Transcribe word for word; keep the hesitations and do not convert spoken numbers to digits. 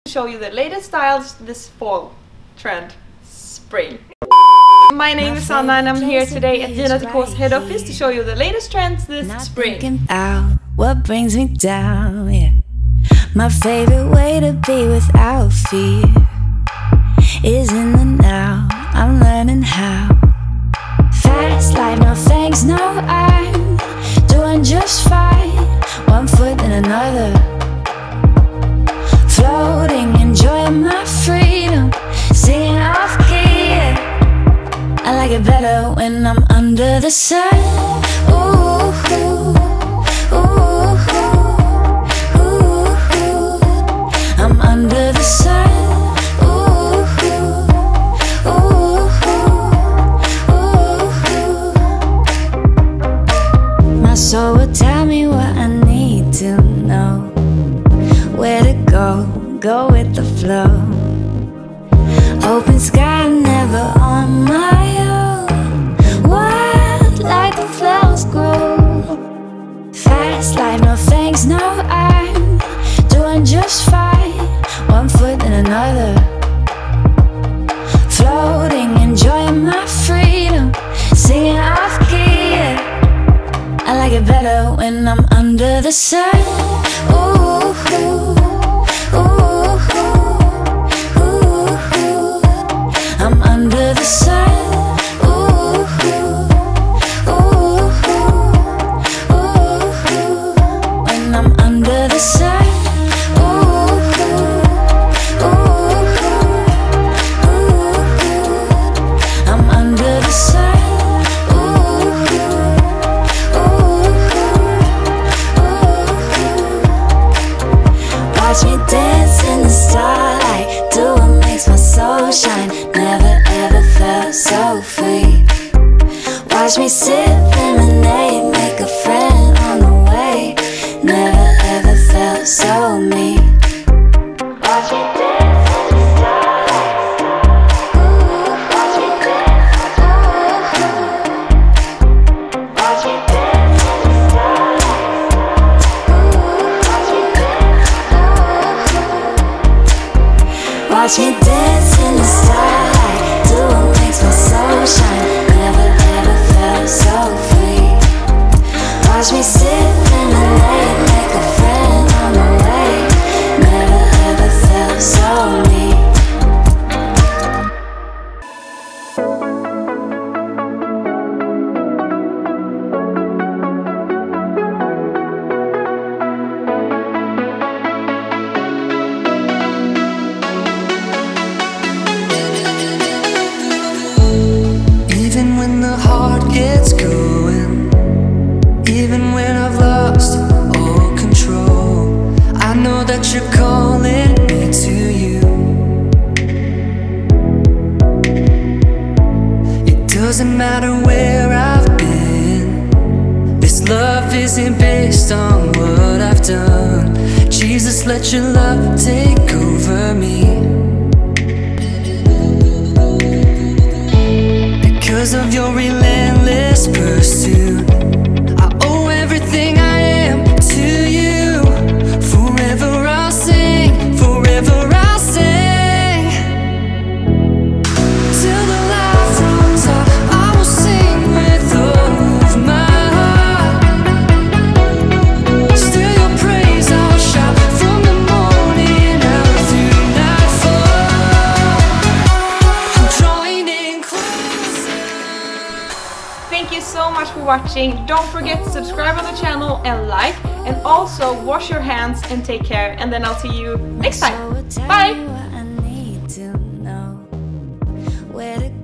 show you the latest styles this fall trend spring. My name is Sanna and I'm here today at Gina Tricot's head office to show you the latest trends this spring. Out what brings me down, yeah. My favorite way to be without fear is in the now. I'm learning how. Fast life, no thanks, no, I'm doing just fine. One foot in another, floating, enjoying my freedom, singing off key. I like it better when I'm under the sun. Ooh, ooh, ooh, ooh, ooh. I'm under the sun. Ooh, ooh, ooh, ooh. My soul will tell me what I need to know, where to go, go with the flow. Open sky, never on my own. Wild like the flowers grow. Fast life, no thanks, no, I'm doing just fine. One foot in another, floating, enjoying my freedom, singing off key. I like it better when I'm under the sun. Ooh, ooh, ooh, ooh, ooh. I'm under the sun. Ooh, ooh, ooh, ooh, ooh. When I'm under the sun. Ooh, ooh, ooh, ooh. I'm under the sun. Watch me dance in the starlight, do what makes my soul shine. Never ever felt so free. Watch me sip lemonade, make a friend on the way. Never ever felt so me. Watch me dance in the starlight. Ooh, watch me dance. Ooh, watch me dance in the starlight. Watch me dance in the starlight, do what makes my soul shine. Never ever felt so free. Watch me sip lemonade, make a friend on the way. Never ever felt so me. When the heart gets going, even when I've lost all control, I know that you're calling me to you. It doesn't matter where I've been, this love isn't based on what I've done. Jesus, let your love take over me. Because of your relentless pursuit, I owe everything I am to you. Forever I'll sing, forever I'll sing. Till the light runs out, I will sing with all of my heart. Still your praise I'll shout from the morning out through nightfall. I'm drawing in close. Thank you so much for watching. Don't forget to subscribe on the channel and like, and also wash your hands and take care, and then I'll see you next time. Bye!